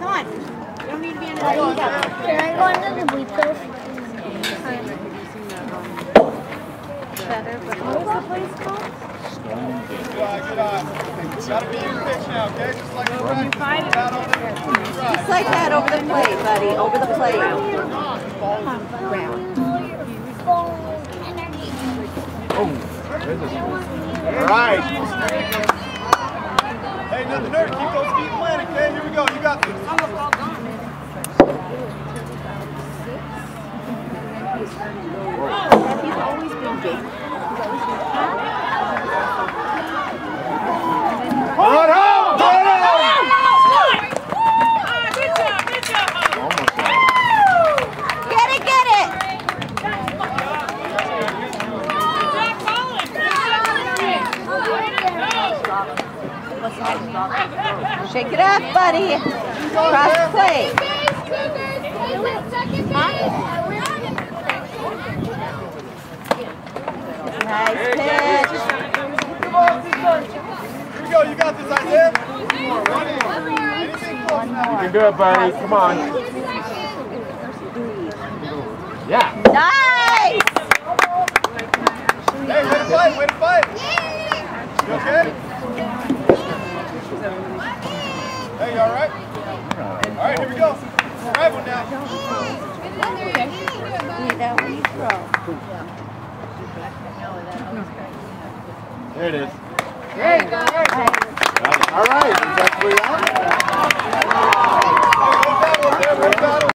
Come on. You don't need to be in the Can I go into the bleep cove? Better, but what was the place called? Good eye. Gotta be in pitch now, okay? Just like the practice. Just like that over the plate, buddy. Over the plate. All right. Hey, nothing hurt. Keep those feet planted, okay? Here we go. You got this. He's always been big. Run home! Run home! Good job, good job. Get it, get it! Shake it up, buddy. Cross the plate. Nice pitch. Come on, here we go. You got this, Isaiah. Anything close now. You can do it, buddy. Come on. Yeah. Nice! Hey, way to fight, way to fight. You okay? Hey, you all right? All right, here we go. Grab one now. Need that when you throw. There it is. There you go. All right. Is that clear out?